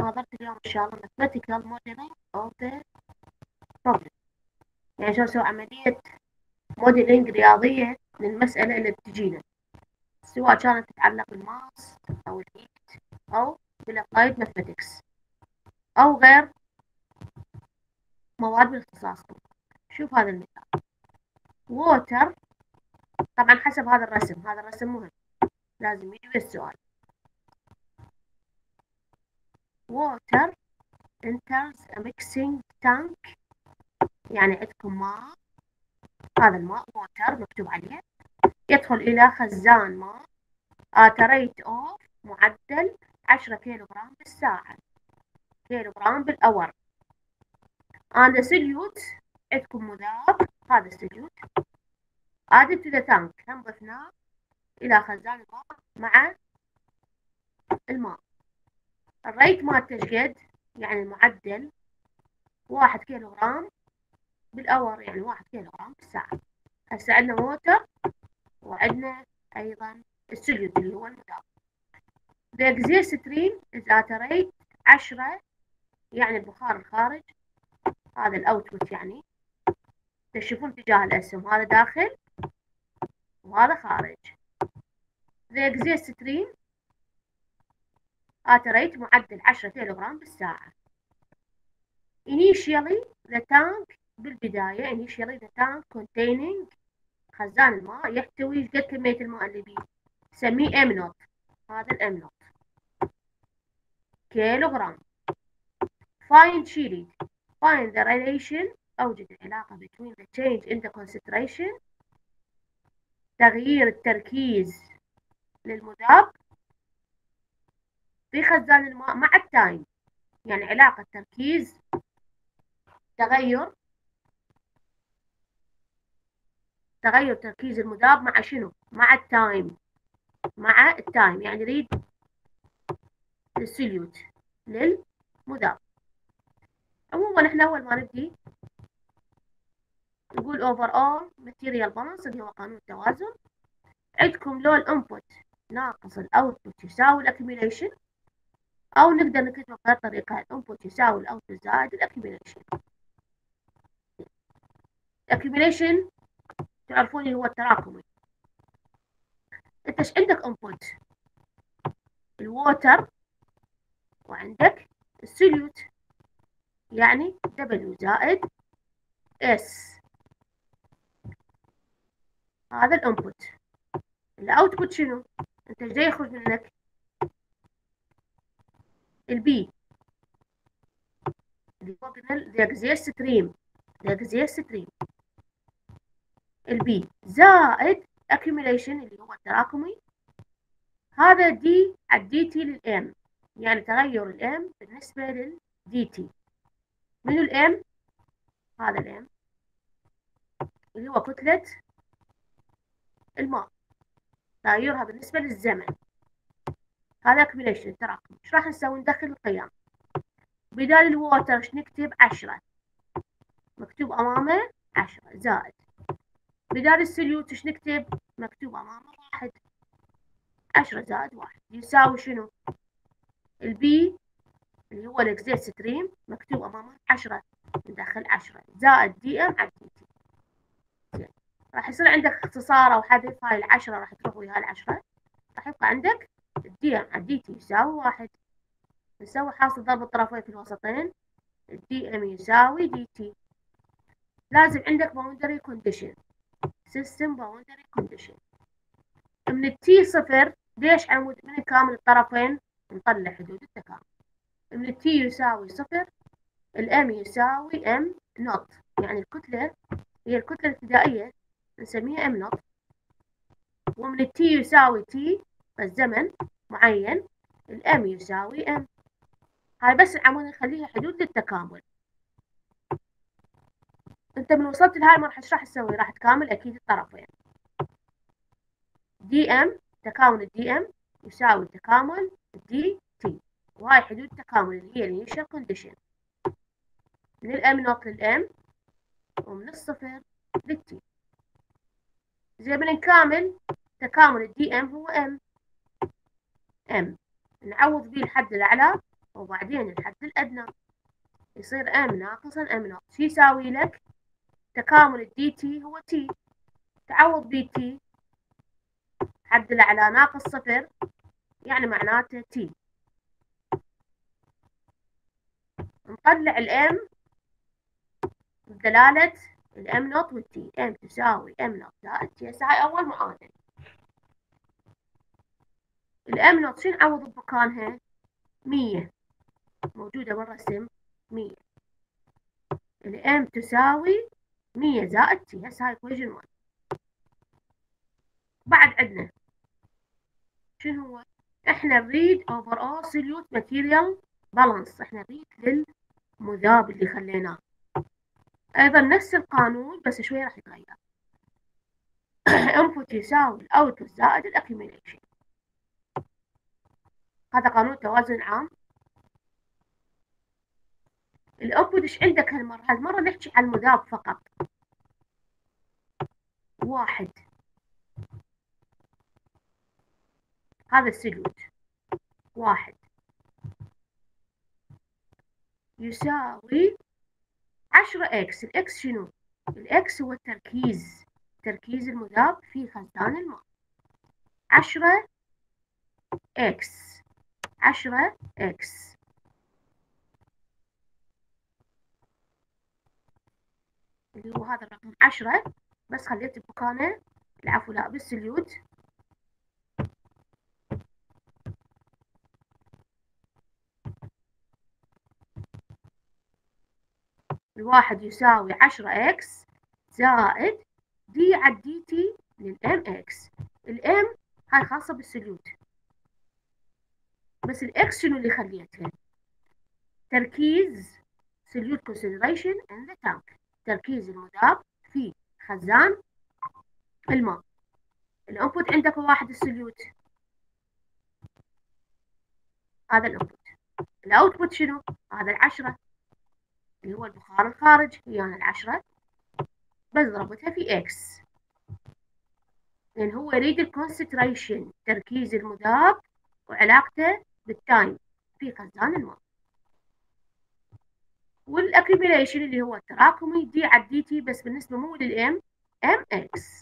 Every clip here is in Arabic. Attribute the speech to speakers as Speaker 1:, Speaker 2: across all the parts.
Speaker 1: محاضرة اليوم إن شاء الله mathematical modeling of the problem. يعني شلون نسوي عملية موديلينج رياضية للمسألة اللي بتجينا، سواء كانت تتعلق بالماس أو الهيت أو بالأبلايد ماثماتكس أو غير مواد باختصاصكم. شوف هذا المثال. water، طبعا حسب هذا الرسم مهم، لازم يجي السؤال. water enters a mixing tank، يعني عندكم ماء، هذا الماء water مكتوب عليه، يدخل إلى خزان ماء at a rate of معدل 10 كيلوغرام بالساعة، كيلوغرام بالأور. and the solute، عندكم مذاب، هذا السوليوت added to the tank، هم ضفناه إلى خزان الماء مع الماء. الريت مالته قد؟ يعني المعدل 1 كيلوغرام بالأور، يعني 1 كيلوغرام بالساعة. هسه عندنا ووتر وعندنا أيضا السوليوت اللي هو المذاب. The exhaust stream is at a rate 10، يعني البخار الخارج، هذا الأوتبوت. يعني تشوفون اتجاه الأسهم، هذا داخل وهذا خارج. The exhaust stream at a rate معدل 10 كيلوغرام بالساعة. Initially the tank، بالبداية initially the tank containing، خزان الماء يحتوي قد كمية الماء اللي بيه، نسميه M نوت، هذا الM نوت كيلوغرام. Find the relation، أوجد العلاقة between the change in the concentration، تغيير التركيز للمذاب في خزان الماء مع التايم، يعني علاقة تركيز، تغير تركيز المذاب مع شنو؟ مع التايم، يعني نريد السوليوت للمذاب. عموما احنا اول ما نبدي نقول overall material balance اللي هو قانون التوازن. عندكم لو الانبوت ناقص الاوتبوت يساوي الاكيوميليشن، او نقدر نكتبه بهذه الطريقه، الانبوت يساوي الاوتبوت زائد الاكيوميليشن. الاكيوميليشن تعرفون اللي هو التراكمي. انت ايش عندك؟ انبوت الووتر وعندك السوليوت، يعني W زائد S، هذا الانبوت. الاوتبوت شنو؟ انت ايش يخرج منك؟ البي اللي هو قلنا الاكزيس ستريم، البي زائد accumulation اللي هو التراكمي، هذا دي على الدي تي للام، يعني تغير الام بالنسبة للدي تي. منو الام؟ هذا الام اللي هو كتلة الماء، تغيرها بالنسبة للزمن، هذا accumulation التراكم. ايش راح نسوي؟ ندخل القيم. بدال الووتر ايش نكتب؟ 10، مكتوب امامه 10 زائد. بدال السوليوت ايش نكتب؟ مكتوب امامه 1، 10 زائد 1 يساوي شنو؟ البي اللي هو الاكزيت ستريم مكتوب امامه 10، ندخل 10 زائد دي ام على دي تي. زين، راح يصير عندك اختصار او حذف، هاي ال10 راح تروح وياها ال10، راح يبقى عندك الدي ام على دي تي يساوي 1. نسوي حاصل ضرب الطرفين في الوسطين، الدي ام يساوي دي تي. لازم عندك باوندري كونديشن، سيستم باوندري كونديشن. من التي صفر، ليش عمود من كامل الطرفين؟ نطلع حدود التكامل. من التي يساوي صفر، الام يساوي ام نوت، يعني الكتلة هي الكتلة الابتدائية نسميها ام نوت. ومن التي يساوي تي، الزمن معين، الام يساوي ام. هاي بس العمود نخليها حدود للتكامل. انت من وصلت لهاي المرحلة ايش راح تسوي؟ راح تكامل اكيد الطرفين. دي ام، تكامل الدي ام يساوي تكامل الدي تي، وهاي حدود التكامل اللي هي الانيشال كونديشن، من الام نوت للام ومن الصفر للتي. زي بنكامل تكامل الدي ام هو ام، نعوض به الحد الاعلى وبعدين الحد الأدنى يصير M ناقصا M نوت. شو يساوي لك؟ تكامل الدي تي هو تي، تعوض بي تي حد الأعلى ناقص صفر، يعني معناته تي. نطلع الام بدلالة الام نوت والتي. ام تساوي ام نوت زائد تي. هسه هاي أول معادلة. الام نوت شو نعوض بمكانها؟ 100 موجودة بالرسم 100. الام تساوي 100 زائد تي. هسه هاي equation 1. بعد عندنا شنو هو؟ احنا نريد overall solute material balance. احنا نريد للمذاب اللي خليناه. ايضا نفس القانون بس شوية راح يتغير. input يساوي الاوتبوت زائد الاكيوميليشن. هذا قانون توازن عام. الانبوت ايش عندك هالمرة؟ هالمرة نحكي عن المذاب فقط. واحد، هذا السلوت واحد يساوي 10 اكس. الاكس شنو؟ الاكس هو تركيز المذاب في خزان الماء. 10 اكس 10 اكس اللي هو هذا الرقم 10، بس خليت بمكانه العفو لا بالسليوت. الواحد يساوي 10 اكس زائد دي على دي تي للام اكس. الام هاي خاصة بالسليوت، بس الاكس شنو اللي خليتها؟ تركيز سليوت كونسنتريشن ان ذا تانك، تركيز المذاب في خزان الماء. الانبوت عندك واحد السليوت، هذا الانبوت. الاوتبوت شنو؟ هذا العشرة اللي هو البخار الخارج، هي يعني العشرة بس ضربتها في اكس، لان هو يريد الكونسنتريشن تركيز المذاب وعلاقته بالتايم في خزان الماء. والاكيوميليشن اللي هو التراكمي دي على دي تي، بس بالنسبه مو للام ام اكس.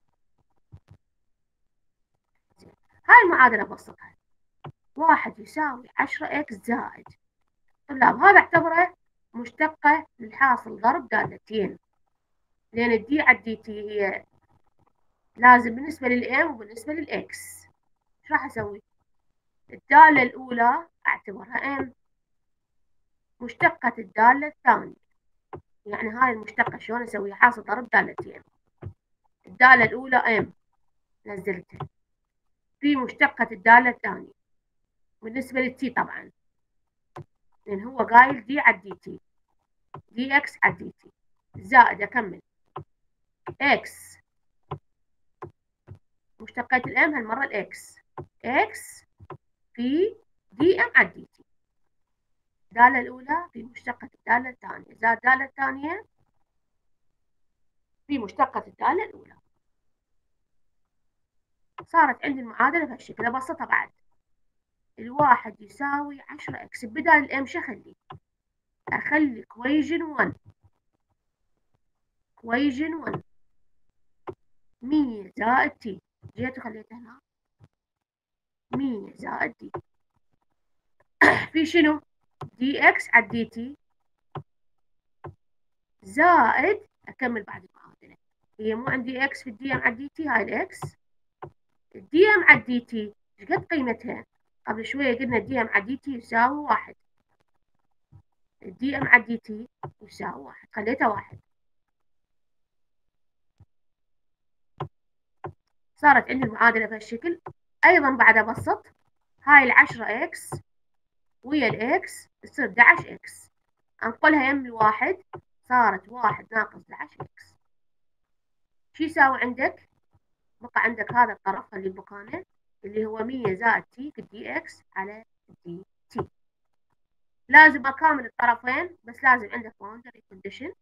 Speaker 1: هاي المعادله بسطها. واحد يساوي 10 اكس زائد، طلاب هذا اعتبره مشتقه للحاصل ضرب دالتين، لان الدي على الدي تي هي لازم بالنسبه للام وبالنسبه للاكس. ايش راح اسوي؟ الداله الاولى اعتبرها ام، مشتقه الداله الثانيه، يعني هاي المشتقه شلون اسويها؟ حاصل ضرب دالتين. الداله الاولى ام نزلتها في مشتقة الدالة الثانية بالنسبة للتي طبعا، لأن هو قايل دي على دي تي، دي اكس على دي تي زائد أكمل اكس مشتقة الام هالمرة الاكس، اكس في دي ام على دي تي. الدالة الأولى في مشتقة الدالة الثانية زائد الدالة الثانية في مشتقة الدالة الأولى. صارت عندي المعادلة بهالشكل. أبسطها بعد. الواحد يساوي 10 اكس، بدال الام شو أخلي؟ أخلي equation 1 equation 1 100 زائد تي، جيت وخليته هنا 100 زائد دي في شنو؟ دي اكس على دي تي زائد اكمل بعد المعادله. هي مو عندي اكس في الدي ام على دي تي، هاي الاكس. الدي ام على دي تي ايش قد قيمتها؟ قبل شويه قلنا الدي ام على دي تي يساوي واحد. الدي ام على دي تي يساوي واحد، خليته واحد. صارت عندي المعادله بهالشكل. ايضا بعد ابسط هاي العشرة اكس ويا الاكس تصير 11 اكس، انقلها يم الواحد صارت واحد ناقص 11 اكس. شو يساوي عندك؟ بقى عندك هذا الطرف اللي بمكانه اللي هو 100 زائد تي في الدي اكس على الدي تي. لازم اكامل الطرفين، بس لازم عندك باوندري كونديشن.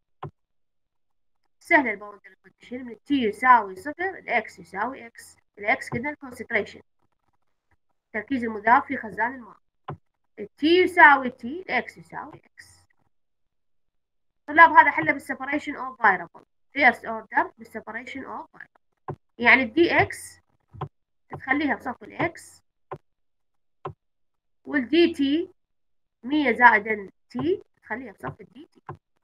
Speaker 1: سهله الباوندري كونديشن، من التي يساوي صفر الاكس يساوي اكس. الاكس قلنا الكونسنتريشن تركيز المذاب في خزان الماء، التي يساوي تي، الاكس يساوي اكس. طلاب هذا حله بالسيبريشن اوف فايربل فيرست اوردر بالسيبريشن اوف فايربل. يعني الدي اكس تخليها بصف الاكس، والدي تي 100 زائدا تي تخليها بصف الدي تي،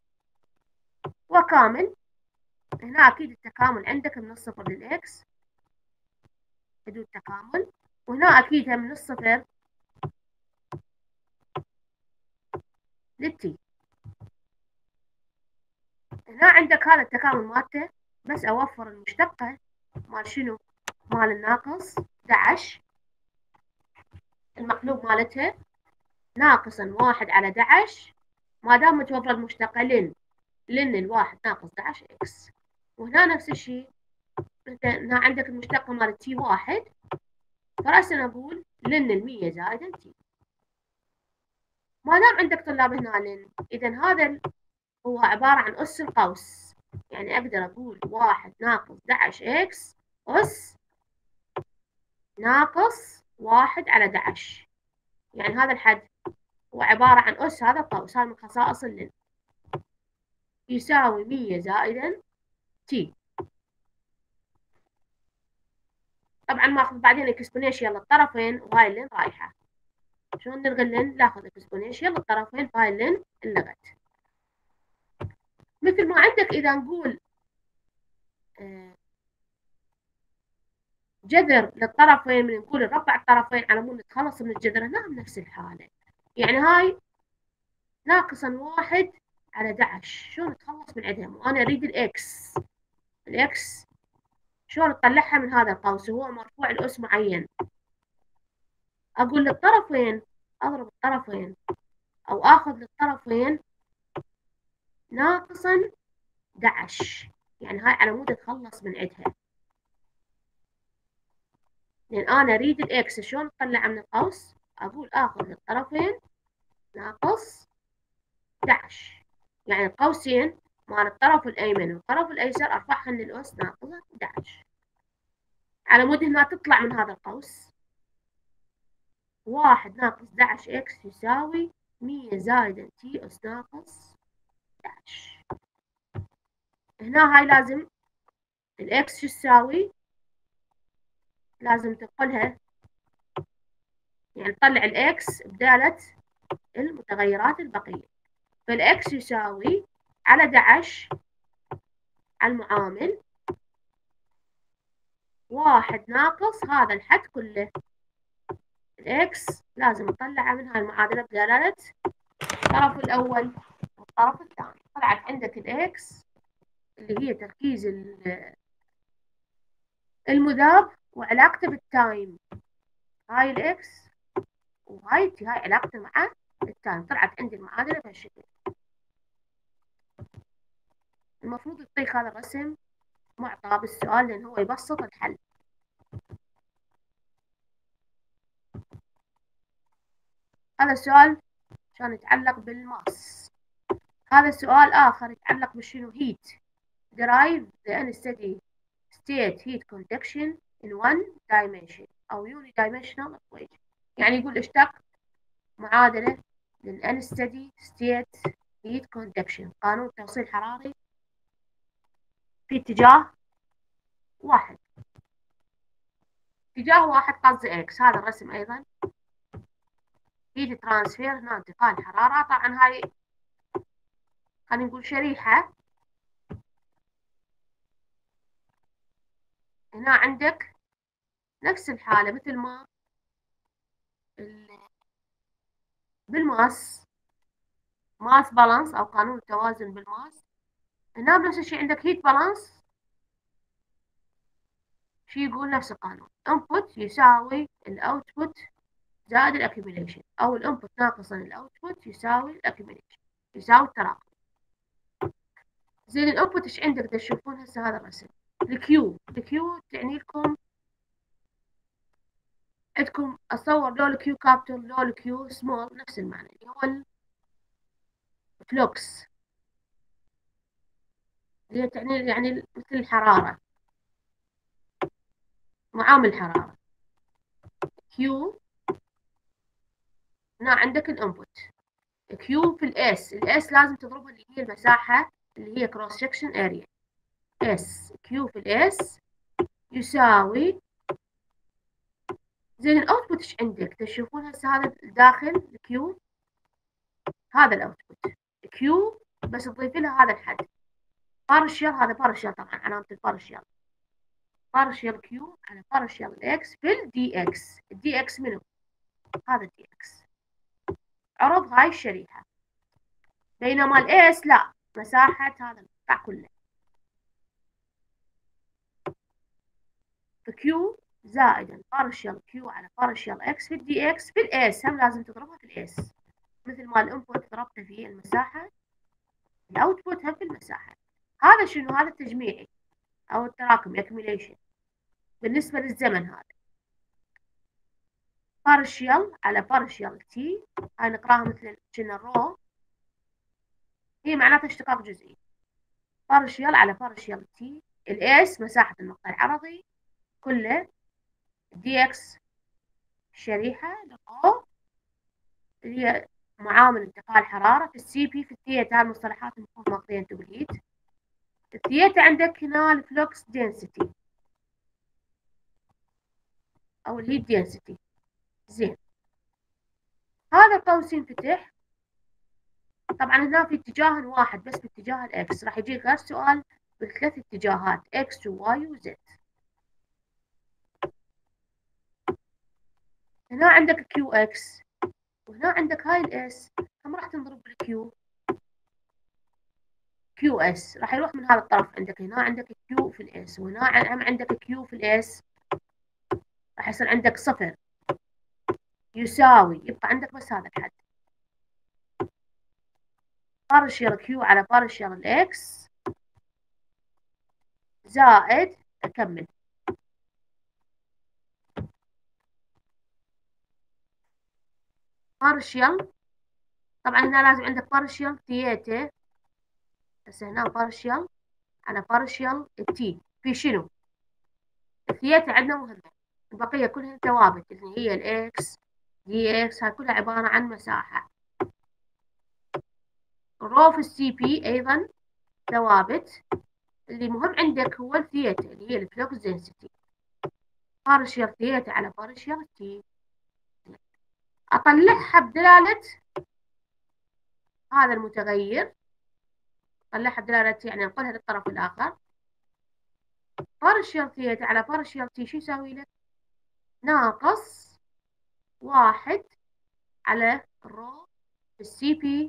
Speaker 1: وكامل. هنا اكيد التكامل عندك من الصفر للاكس حدود تكامل، وهنا اكيد من الصفر للتي. هنا عندك هذا التكامل مالته، بس اوفر المشتقة مال شنو؟ مال الناقص 11، المقلوب مالتها ناقصا 1 على 11، ما دام متوفر المشتقة لن الواحد ناقص 11 اكس. وهنا نفس الشيء، هنا عندك المشتقة مال تي 1، فرأسا نقول لن 100 زائدا تي. ما دام عندك طلاب هنا لن، إذا هذا هو عبارة عن أس القوس. يعني أقدر أقول 1 ناقص 11 إكس أس ناقص 1 على 11. يعني هذا الحد هو عبارة عن أس هذا القوس، هذا من خصائص اللن، يساوي 100 زائدا تي. طبعا ماخذ بعدين اكسبوننشال للطرفين، وهاي اللن رايحة. شلون نلغي اللن؟ ناخذ اكسبوننشال للطرفين، فهاي اللن انلغت. مثل ما عندك إذا نقول جذر للطرفين، من نقول نربع الطرفين على مود نتخلص من الجذر، هنا بنفس الحالة. يعني هاي ناقصا 1 على 11، شلون نتخلص من عندها؟ وأنا أريد الإكس شلون تطلعها من هذا القوس وهو مرفوع لأس معين؟ أقول للطرفين، أضرب الطرفين أو آخذ للطرفين ناقصا 11، يعني هاي على مود أتخلص من عندها، لأن أنا أريد الإكس شلون أطلعها من القوس؟ أقول آخذ للطرفين ناقص 11، يعني القوسين مال الطرف الأيمن والطرف الأيسر أرفعهن للأس ناقصة 11، على مود هنا تطلع من هذا القوس 1 ناقص 11 إكس يساوي 100 زائدا تي أس ناقص 11. هنا هاي لازم الإكس شو تساوي؟ لازم تنقلها، يعني تطلع الإكس بدالة المتغيرات البقية. فالإكس يساوي على 11 على المعامل 1 ناقص هذا الحد كله. الإكس لازم نطلعها من هاي المعادلة بدلالة الطرف الأول والطرف الثاني. طلعت عندك الإكس اللي هي تركيز المذاب وعلاقته بالتايم، هاي الإكس وهاي تي، هاي علاقته مع التايم. طلعت عندي المعادلة بهالشكل. المفروض يعطيك هذا الرسم معطى بالسؤال لأن هو يبسط الحل. هذا السؤال عشان يتعلق بالماس. هذا سؤال آخر يتعلق بالشنو؟ heat. derive the unsteady state heat conduction in one dimension أو unidimensional equation. يعني يقول اشتق معادلة لل unsteady state heat conduction، قانون توصيل حراري في اتجاه واحد. اتجاه واحد قصدي اكس. هذا الرسم ايضا heat transfer، هنا انتقال حرارة. طبعا هاي خلينا نقول شريحة. هنا عندك نفس الحالة مثل ما بالماس، ماس بالانس أو قانون التوازن بالماس. هنا بنفس الشيء عندك هيت بالانس، شي يقول نفس القانون، input يساوي الاوتبوت زائد الاكيوميليشن، أو الانبوت ناقصا الاوتبوت يساوي الاكيوميليشن، يساوي التراكم. زين الانبوت ايش عندك تشوفون هسه هذا الرسم؟ الكيو تعني لكم عندكم اتصور لو الكيو كابيتال لو الكيو سمول نفس المعنى، اللي هو الفلوكس، اللي هي تعني يعني مثل الحرارة، معامل حرارة. كيو هنا عندك الانبوت كيو في الاس. الاس لازم تضربها اللي هي المساحة اللي هي كروس سكشن اريا. اس كيو في الاس يساوي، زين الاوتبوت ايش عندك؟ تشوفون هسه هذا داخل الكيو، هذا الاوتبوت كيو، بس تضيفي له هذا الحد بارشل. هذا بارشل طبعا، علامة البارشل. بارشل كيو على بارشل اكس في الدي اكس. الدي اكس منو؟ هذا الدي اكس، عرض هاي الشريحة. بينما الاس لا، مساحة هذا المقطع كله. فكيو زائدا بارشل كيو على بارشل اكس في الدي اكس في الاس، هم لازم تضربها في الاس، مثل ما الانبوت ضربته في المساحة، الاوتبوت هم في المساحة. هذا شنو؟ هذا التجميعي او التراكم accumulation بالنسبة للزمن. هذا بارشل على بارشل تي، هاي نقراها مثل كنا رو، هي معناتها اشتقاق جزئي. بارشل على بارشل تي، الاس مساحة المقطع العرضي كله، دي اكس شريحة للرو اللي هي معامل انتقال حرارة، في السي بي في الثيتا. المصطلحات المفروض ماخذين انتم بالهيت. الثيتا عندك هنا الفلوكس دينسيتي او الهيت دينسيتي. زين، هذا القوس ينفتح طبعا هنا في اتجاه واحد بس، باتجاه الاكس. راح يجي غير سؤال بالثلاث اتجاهات اكس وواي وزد. هنا عندك كيو اكس وهنا عندك هاي الاس، هم راح تنضرب بالكيو كيو اس، راح يروح من هذا الطرف. عندك هنا عندك كيو في الاس وهنا هم عندك كيو في الاس، راح يصير عندك صفر يساوي، يبقى عندك بس هذا الحد بارشل كيو على بارشل الاكس زائد، اكمل بارشل. طبعا هنا لازم عندك بارشل ثيتا، هسه هنا بارشل على بارشل تي في شنو؟ الثيتا عندنا مهمة، البقية كلها ثوابت اللي هي الاكس دي اكس، هاي كلها عبارة عن مساحة. الرو في السي بي ايضا ثوابت، اللي مهم عندك هو الثيتا اللي هي الفلوكس دنسيتي. بارشل ثيتا على بارشل تي، اطلعها بدلالة هذا المتغير، اطلعها بدلالة يعني انقلها للطرف الاخر. بارشل ثيتا على بارشل تي شو يساوي لك؟ ناقص واحد على الرو في السي بي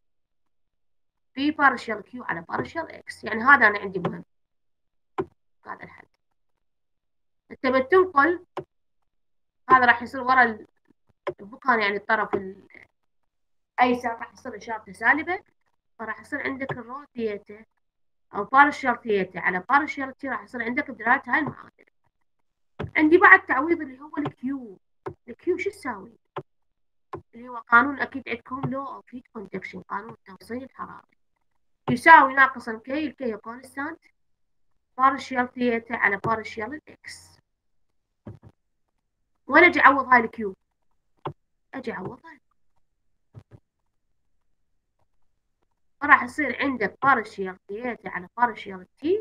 Speaker 1: في بارشل كيو على بارشل اكس. يعني هذا انا عندي مهم، هذا الحل. انت بتنقل هذا راح يصير ورا البكان، يعني الطرف الايسر راح يصير اشارته سالبه، فراح يصير عندك الرو ثيتا او بارشل ثيتا على بارشل تي، راح يصير عندك بدلاله هاي المعادله. عندي بعد تعويض اللي هو الكيو. الكيو شو تساوي؟ اللي هو قانون اكيد عندكم لو اوف هيت كوندكشن، قانون التوصيل الحراري، يساوي ناقص الكي، الكي كونستانت، بارشل ثيتا على بارشل الاكس. وانا اجي اعوض هاي الكيو، اجي اعوضها، فراح يصير عندك بارشل ثيتا على بارشل تي،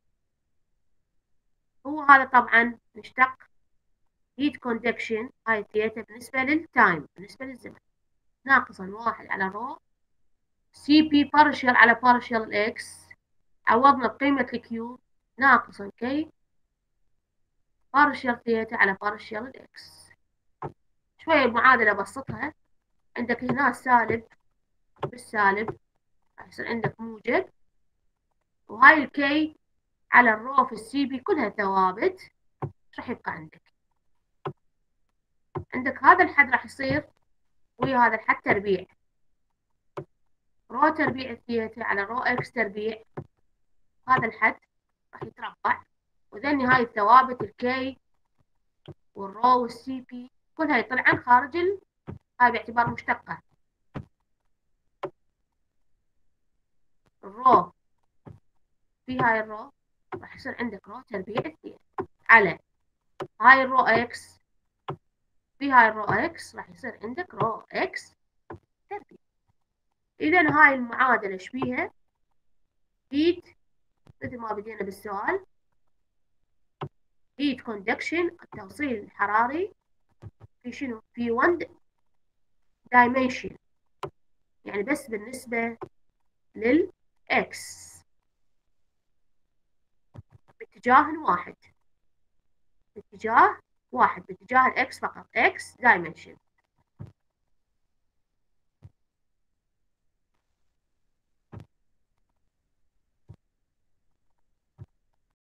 Speaker 1: هو هذا طبعا نشتق هيت كوندكشن هاي ثيتا بالنسبة للتايم، بالنسبة للزمن، ناقصا واحد على رو سي بي بارشل على بارشل الاكس، عوضنا بقيمة الكيو ناقصا كي بارشل ثيتا على بارشل الاكس. شوية المعادلة بسطها، عندك هنا سالب بالسالب راح يصير عندك موجب، وهاي الكي على الرو في السي بي كلها ثوابت، راح يبقى عندك هذا الحد راح يصير ويا هذا الحد تربيع، رو تربيع الثيتا على رو اكس تربيع، هذا الحد راح يتربع، وذني هاي الثوابت الكي والرو والسي بي كلها يطلعن خارج هاي باعتبار مشتقة. الرو في هاي الرو راح يصير عندك رو تربيع الثيتا على هاي الرو اكس في هاي الرو اكس راح يصير عندك رو اكس تربيع. اذا هاي المعادلة ايش بيها؟ هيت، مثل ما بدينا بالسؤال، هيت كوندكشن، التوصيل الحراري في شنو؟ في 1 دايمنشن، يعني بس بالنسبة للإكس، باتجاه واحد، باتجاه واحد، باتجاه الإكس فقط، إكس دايمنشن.